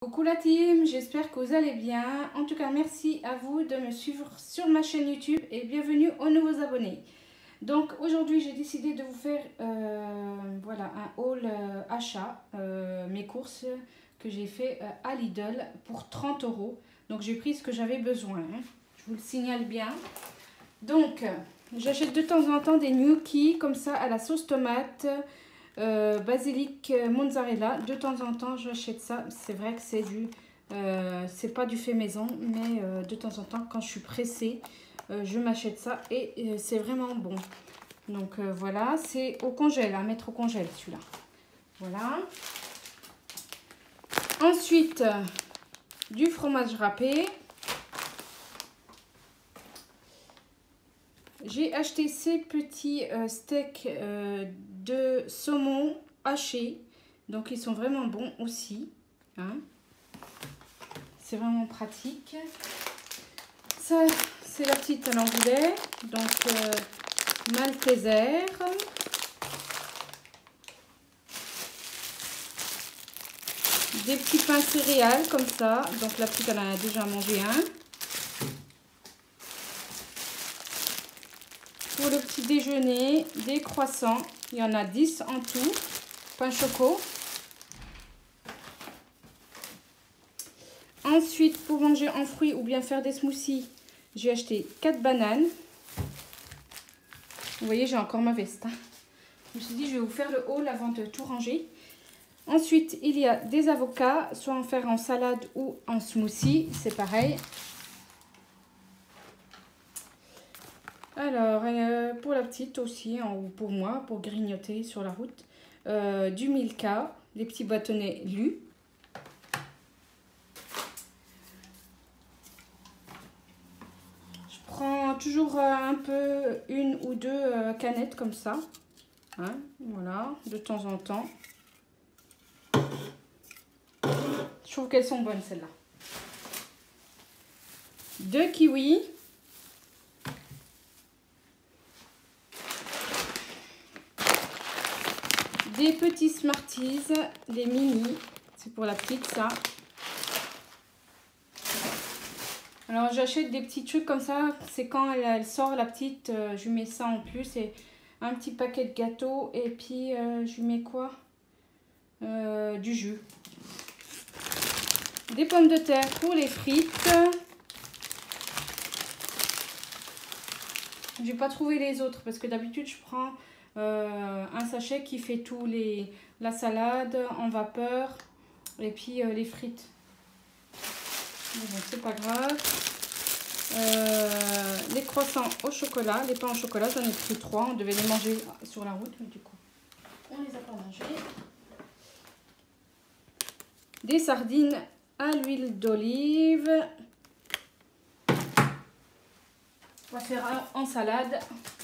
Coucou la team, j'espère que vous allez bien. En tout cas, merci à vous de me suivre sur ma chaîne YouTube et bienvenue aux nouveaux abonnés. Donc aujourd'hui, j'ai décidé de vous faire voilà, un haul achat, mes courses que j'ai fait à Lidl pour 30 €. Donc j'ai pris ce que j'avais besoin, hein. Je vous le signale bien. Donc j'achète de temps en temps des gnocchis comme ça à la sauce tomate. Basilic mozzarella, de temps en temps j'achète ça. C'est vrai que c'est c'est pas du fait maison, mais de temps en temps quand je suis pressée, je m'achète ça et c'est vraiment bon. Donc voilà, c'est au congèle, à mettre au congèle celui-là. Voilà. Ensuite, du fromage râpé. J'ai acheté ces petits steaks de saumon haché. Donc ils sont vraiment bons aussi, hein. C'est vraiment pratique. Ça, c'est la petite à l'anglais. Donc Malteser. Des petits pains céréales comme ça. Donc la petite, elle en a déjà mangé un. Pour le petit déjeuner, des croissants. Il y en a 10 en tout. Pain choco. Ensuite, pour manger en fruits ou bien faire des smoothies, j'ai acheté 4 bananes. Vous voyez, j'ai encore ma veste, hein. Je me suis dit, je vais vous faire le haul avant de tout ranger. Ensuite, il y a des avocats, soit en faire en salade ou en smoothie. C'est pareil. Alors, pour la petite aussi, ou pour moi, pour grignoter sur la route, du Milka, les petits bâtonnets lus. Je prends toujours un peu, une ou deux canettes comme ça, hein, voilà, de temps en temps. Je trouve qu'elles sont bonnes celles-là. 2 kiwis. Des petits Smarties, les mini, c'est pour la petite ça. Alors j'achète des petits trucs comme ça, c'est quand elle sort la petite, je lui mets ça en plus. Et un petit paquet de gâteaux et puis je lui mets quoi, du jus. Des pommes de terre pour les frites. J'ai pas trouvé les autres parce que d'habitude je prends un sachet qui fait tout, la salade en vapeur et puis les frites. Bon, c'est pas grave. Les croissants au chocolat, les pains au chocolat, j'en ai pris 3. On devait les manger sur la route, mais du coup on les a pas mangés. Des sardines à l'huile d'olive. On va faire en salade.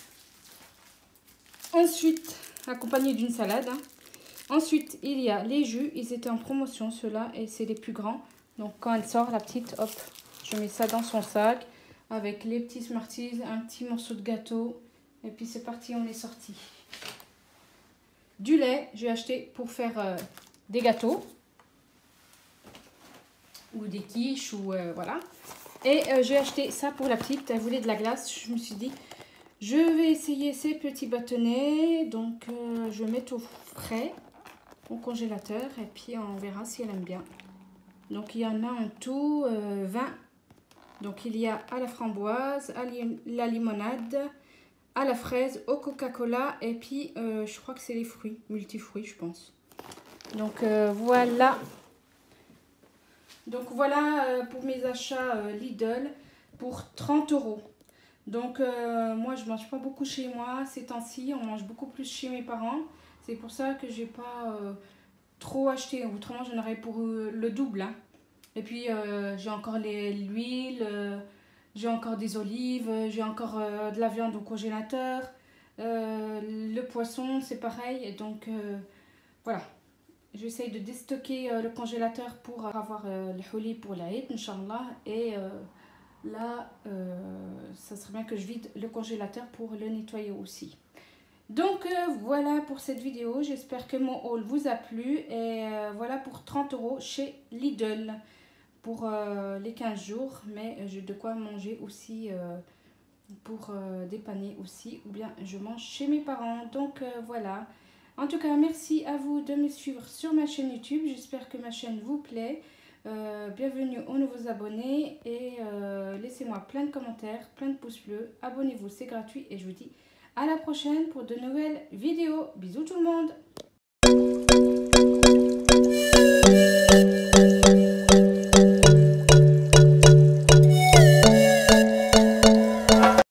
Ensuite, accompagné d'une salade, hein. Ensuite, il y a les jus. Ils étaient en promotion, ceux-là, et c'est les plus grands. Donc, quand elle sort, la petite, hop, je mets ça dans son sac avec les petits Smarties, un petit morceau de gâteau. Et puis, c'est parti, on est sorti. Du lait, j'ai acheté pour faire des gâteaux. Ou des quiches, ou voilà. Et j'ai acheté ça pour la petite. Elle voulait de la glace. Je me suis dit, je vais essayer ces petits bâtonnets. Donc, je mets au frais, au congélateur. Et puis, on verra si elle aime bien. Donc, il y en a en tout 20. Donc, il y a à la framboise, à la limonade, à la fraise, au Coca-Cola. Et puis, je crois que c'est les fruits, multifruits, je pense. Donc, voilà. Donc, voilà pour mes achats Lidl pour 30 €. Donc, moi, je mange pas beaucoup chez moi. Ces temps-ci, on mange beaucoup plus chez mes parents. C'est pour ça que j'ai pas trop acheté. Autrement, j'en aurais pour le double, hein. Et puis, j'ai encore l'huile, j'ai encore des olives, j'ai encore de la viande au congélateur. Le poisson, c'est pareil. Et donc, voilà. J'essaye de déstocker le congélateur pour avoir le houli pour l'Aïd, Inch'Allah. Et là, ça serait bien que je vide le congélateur pour le nettoyer aussi. Donc voilà pour cette vidéo, j'espère que mon haul vous a plu et voilà pour 30 € chez Lidl pour les 15 jours, mais j'ai de quoi manger aussi pour dépanner aussi, ou bien je mange chez mes parents. Donc voilà, en tout cas merci à vous de me suivre sur ma chaîne YouTube, j'espère que ma chaîne vous plaît. Bienvenue aux nouveaux abonnés et laissez-moi plein de commentaires, plein de pouces bleus, abonnez-vous, c'est gratuit et je vous dis à la prochaine pour de nouvelles vidéos. Bisous tout le monde!